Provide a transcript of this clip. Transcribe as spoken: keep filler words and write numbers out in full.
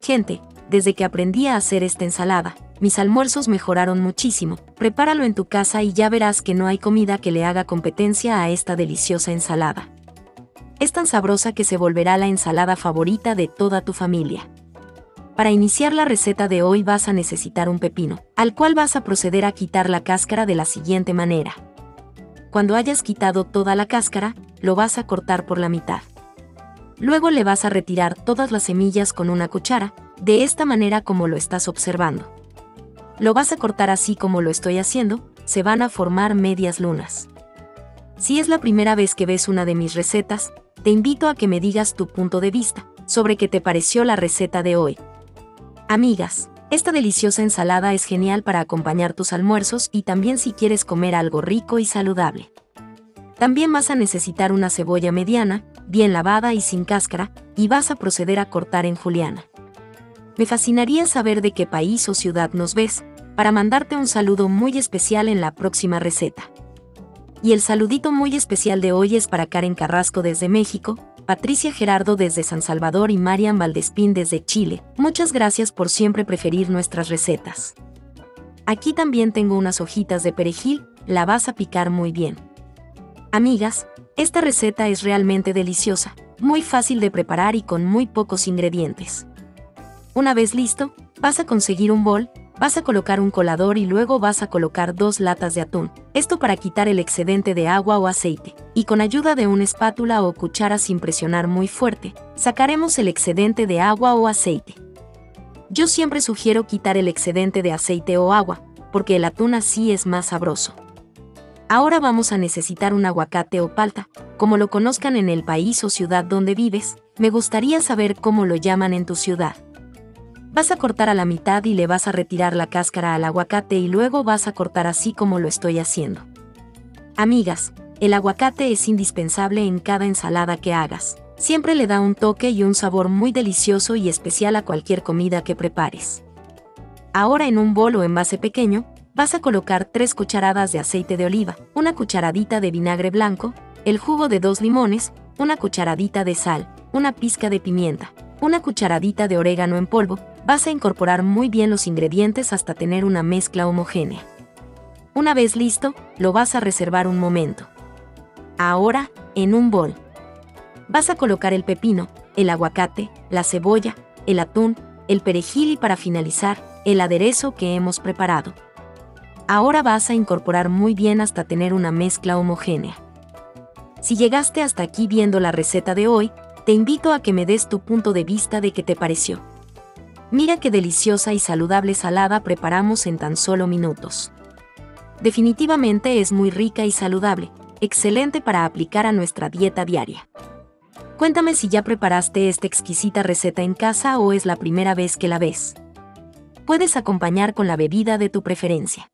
Gente, desde que aprendí a hacer esta ensalada, mis almuerzos mejoraron muchísimo. Prepáralo en tu casa y ya verás que no hay comida que le haga competencia a esta deliciosa ensalada. Es tan sabrosa que se volverá la ensalada favorita de toda tu familia. Para iniciar la receta de hoy vas a necesitar un pepino, al cual vas a proceder a quitar la cáscara de la siguiente manera. Cuando hayas quitado toda la cáscara, lo vas a cortar por la mitad. Luego le vas a retirar todas las semillas con una cuchara, de esta manera como lo estás observando. Lo vas a cortar así como lo estoy haciendo, se van a formar medias lunas. Si es la primera vez que ves una de mis recetas, te invito a que me digas tu punto de vista sobre qué te pareció la receta de hoy. Amigas, esta deliciosa ensalada es genial para acompañar tus almuerzos y también si quieres comer algo rico y saludable. También vas a necesitar una cebolla mediana, bien lavada y sin cáscara, y vas a proceder a cortar en juliana. Me fascinaría saber de qué país o ciudad nos ves, para mandarte un saludo muy especial en la próxima receta. Y el saludito muy especial de hoy es para Karen Carrasco desde México, Patricia Gerardo desde San Salvador y Marian Valdespín desde Chile. Muchas gracias por siempre preferir nuestras recetas. Aquí también tengo unas hojitas de perejil, la vas a picar muy bien. Amigas, esta receta es realmente deliciosa, muy fácil de preparar y con muy pocos ingredientes. Una vez listo, vas a conseguir un bol, vas a colocar un colador y luego vas a colocar dos latas de atún, esto para quitar el excedente de agua o aceite, y con ayuda de una espátula o cuchara sin presionar muy fuerte, sacaremos el excedente de agua o aceite. Yo siempre sugiero quitar el excedente de aceite o agua, porque el atún así es más sabroso. Ahora vamos a necesitar un aguacate o palta, como lo conozcan en el país o ciudad donde vives, me gustaría saber cómo lo llaman en tu ciudad. Vas a cortar a la mitad y le vas a retirar la cáscara al aguacate y luego vas a cortar así como lo estoy haciendo. Amigas, el aguacate es indispensable en cada ensalada que hagas. Siempre le da un toque y un sabor muy delicioso y especial a cualquier comida que prepares. Ahora en un bol o envase pequeño, vas a colocar tres cucharadas de aceite de oliva, una cucharadita de vinagre blanco, el jugo de dos limones, una cucharadita de sal, una pizca de pimienta, una cucharadita de orégano en polvo. Vas a incorporar muy bien los ingredientes hasta tener una mezcla homogénea. Una vez listo, lo vas a reservar un momento. Ahora, en un bol, vas a colocar el pepino, el aguacate, la cebolla, el atún, el perejil y para finalizar, el aderezo que hemos preparado. Ahora vas a incorporar muy bien hasta tener una mezcla homogénea. Si llegaste hasta aquí viendo la receta de hoy, te invito a que me des tu punto de vista de qué te pareció. Mira qué deliciosa y saludable salada preparamos en tan solo minutos. Definitivamente es muy rica y saludable, excelente para aplicar a nuestra dieta diaria. Cuéntame si ya preparaste esta exquisita receta en casa o es la primera vez que la ves. Puedes acompañar con la bebida de tu preferencia.